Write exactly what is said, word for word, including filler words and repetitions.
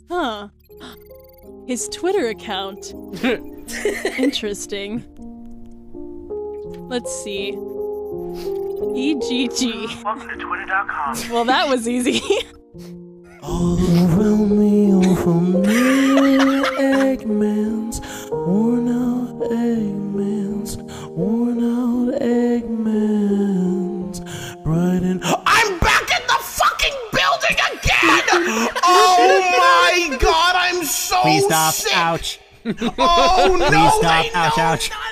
Huh. His Twitter account. Interesting. Let's see. E G G. Welcome to Twitter dot com. Well, that was easy. All around me, all from me, Eggmens, worn out Eggmens, worn out Eggmens, bright and... I'm back in the fucking building again! Oh my god, I'm so Please stop, sick! ouch. Oh no, Please stop, wait, ouch, no, ouch. not